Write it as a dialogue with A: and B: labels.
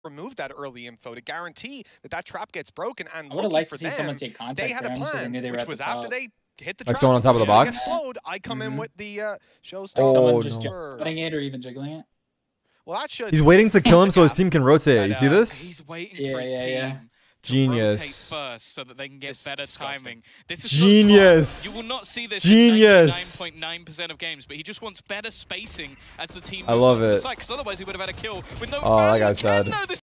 A: remove that early info to guarantee that that trap gets broken. And
B: I would have liked
A: for
B: to see
A: them,
B: someone take contact.
A: they had a plan, which was after they hit the trap,
C: like someone on top of the box.
A: Explode, I come in with the showstopper.
B: Like someone
C: no.
B: just putting it or even jiggling it.
A: Well, that should.
C: He's waiting to kill him so his team can rotate. You see this?
D: He's waiting for his team.
C: Genius.
D: First, so that they can get better timing. This is
C: genius.
D: So you will not see this
C: Genius.
D: in 99.9% of games, but he just wants better spacing as the team.
C: I love it.
D: Because otherwise he would have had a kill with no.
C: Oh, that guy's sad.